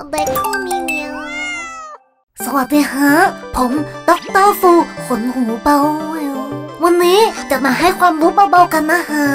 เด็กผู้มีเมียวสวัสดีฮะผมดร.ฟูขนหูเบาวันนี้จะมาให้ความรู้เบาๆกันนะฮะ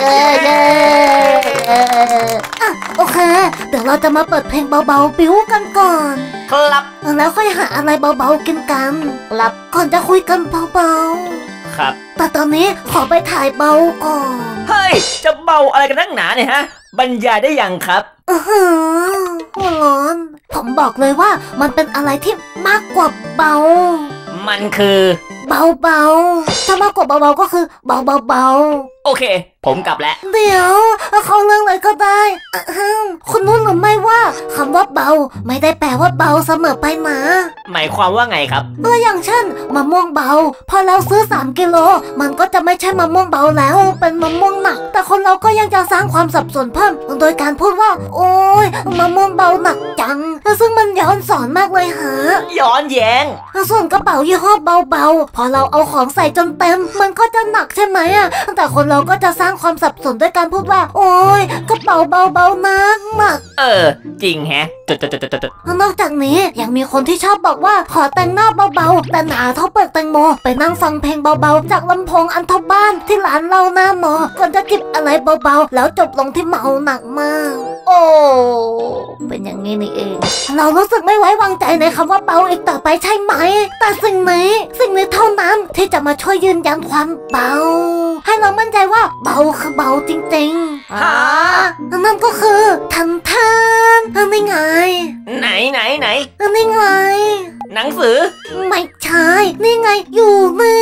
โอเคเดี๋ยวเราจะมาเปิดเพลงเบาๆบิ้วกันก่อนครับแล้วค่อยหาอะไรเบาๆกินกันครับก่อนจะคุยกันเบาๆครับแต่ตอนนี้ขอไปถ่ายเบาก่อนเฮ้ยจะเบาอะไรกันนักหนาเนี่ยฮะบรรยายได้ยังครับหัวร้อนผมบอกเลยว่ามันเป็นอะไรที่มากกว่าเบามันคือเบาๆถ้ามากกว่าเบาๆก็คือเบาโอเคผมกลับแล้วเดี๋ยวเขาเรื่องอะไรก็ได้คุณรู้หรือไม่ว่าคำว่าเบาไม่ได้แปลว่าเบาเสมอไปนะหมายความว่าไงครับอย่างเช่นมะม่วงเบาพอเราซื้อ3 กิโลมันก็จะไม่ใช่มะม่วงเบาแล้วเป็นมะม่วงหนักแต่คนเราก็ยังจะสร้างความสับสนเพิ่มโดยการพูดว่าโอ๊ยมะม่วงเบาหนักจังซึ่งมันย้อนสอนมากเลยฮะย้อนแย้งส่วนกระเป๋ายี่ห้อเบาๆพอเราเอาของใส่จนเต็มมันก็จะหนักใช่ไหมแต่คนเราก็จะสร้างความสับสนด้วยการพูดว่าโอ๊ยกระเป๋าเบาๆหนักจริงแฮะนอกจากนี้ยังมีคนที่ชอบบอกว่าขอแต่งหน้าเบาๆแต่หนาเท่าเปลือกแตงโมไปนั่งฟังเพลงเบาๆจากลำโพงอันทบ้านที่ร้านเราหน้ามอก่อนจะจิบอะไรเบาๆแล้วจบลงที่เมาหนักมากโอ้เป็นอย่างนี้นี่เองเรารู้สึกไม่ไว้วางใจในคำว่าเบาอีกต่อไปใช่ไหมแต่สิ่งนี้เท่านั้นที่จะมาช่วยยืนยันความเบาให้เรามั่นใจว่าเบาคือเบาจริงๆนั่นก็คือทันนี่ไงไหนนี่ไงหนังสือไม่ใช่นี่ไงอยู่นี่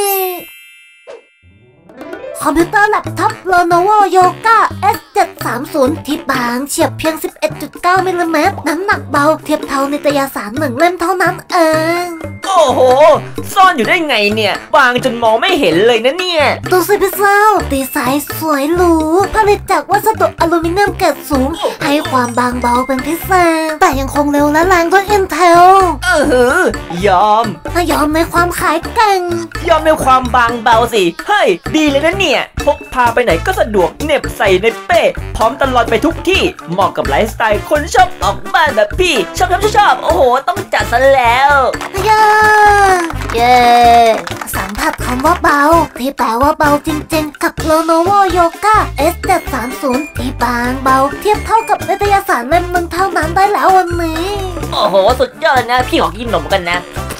คอมพิวเตอร์แล็ปท็อป Lenovo Yoga S730 ที่บางเฉียบเพียง 11.9 มิลลิเมตรน้ำหนักเบาเทียบเท่านิตยสาร1 เล่มเท่านั้นเองโอ้โหซ่อนอยู่ได้ไงเนี่ยบางจนมองไม่เห็นเลยนะเนี่ยดูสิพี่เศร้าดีไซน์สวยหรูผลิตจากวัสดุอลูมิเนียมเกรดสูงให้ความบางเบาเป็นพิเศษแต่ยังคงเร็วและแรงด้วย Intel ยอมในความขายเก่งยอมในความบางเบาสิเฮ้ยดีเลยนะเนี่ยพกพาไปไหนก็สะดวกเหน็บใส่ในเป้พร้อมตลอดไปทุกที่เหมาะกับไลฟ์สไตล์คนชอบออกบ้านแบบพี่ชอบโอ้โหต้องจัดซะแล้วเย้สัมผัสคำว่าเบาที่แปลว่าเบาจริงๆกับ Lenovo Yoga S730 ที่บางเบาเทียบเท่ากับนิตยสารเล่มนึงเท่านั้นได้แล้ววันนี้โอ้โหสุดยอดนะพี่ขอกินขนมกันนะ